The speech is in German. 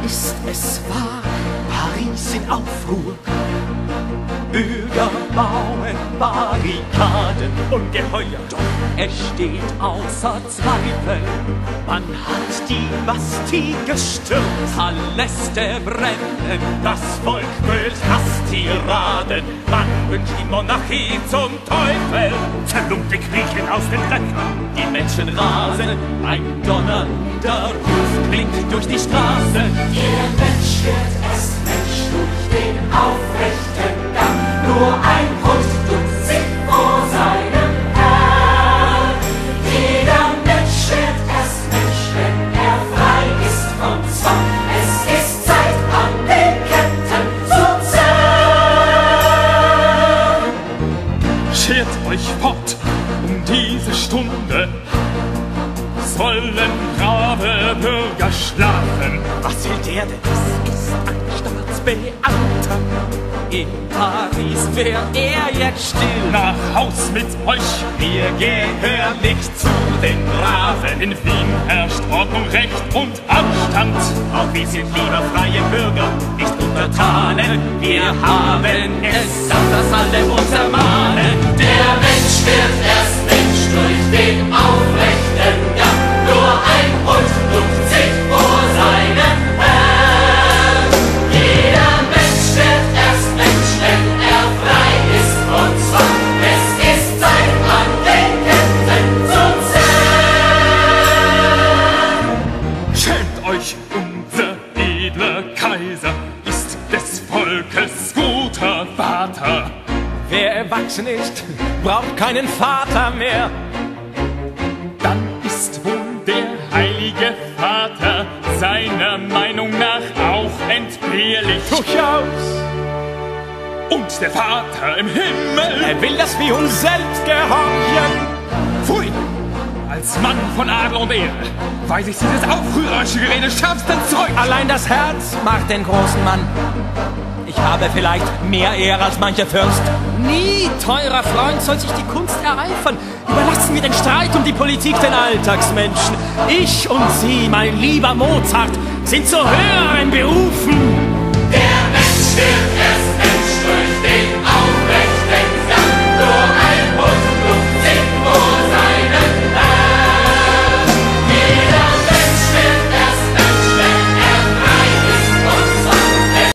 ist es wahr, Paris in Aufruhr. Bürger bauen Barrikaden, ungeheuer, doch es steht außer Zweifel. Man hat die Bastille gestürzt, Paläste brennen, das Volk brüllt Hasstiraden. Man wünscht die Monarchie zum Teufel, zerlumpte Griechen aus den Löchern. Die Menschen rasen, ein donnernder Ruf klingt durch die Straßen. Der Mensch wird erst Mensch durch den aufrechten Gang. Nur ein Hund duckt sich vor seinem Herrn. Jeder Mensch wird erst Mensch, wenn er frei ist vom Zwang. Es ist Zeit, an den Ketten zu zerren. Schert euch fort um diese Stunde, sollen brave Bürger schlafen. Was will der denn? Das ist ein Staatsbeamter. In Paris wär er jetzt still. Nach Haus mit euch, Wir gehören nicht zu den Braven. in Wien herrscht Ordnung, Recht und Anstand. Auch wir sind lieber freie Bürger, nicht Untertanen. Wir haben es, dass das alle uns ermahnen. Der Mensch wird erst Mensch durch den aufrechten Gang. Nur ein Hund duckt sich vor seinem Herrn. Jeder Mensch wird erst Mensch, wenn er frei ist von Zwang. Es ist Zeit, an den Ketten zu zerren. Schämt euch, unser edler Kaiser ist des Volkes guter Vater. Wer erwachsen ist, braucht keinen Vater mehr. Dann ist wohl der heilige Vater seiner Meinung nach auch entbehrlich. Durchaus. Und der Vater im Himmel, Er will, dass wir uns selbst gehorchen. pfui! Als Mann von Adel und Ehre weise ich dieses aufrührerische Gerede schärfstens zurück. Allein das Herz macht den großen Mann. Ich habe vielleicht mehr Ehre als mancher Fürst. Nie, teurer Freund, soll sich die Kunst ereifern. Überlassen wir den Streit um die Politik den Alltagsmenschen. Ich und Sie, mein lieber Mozart, sind zu höheren berufen. Der Mensch wird erst Mensch durch den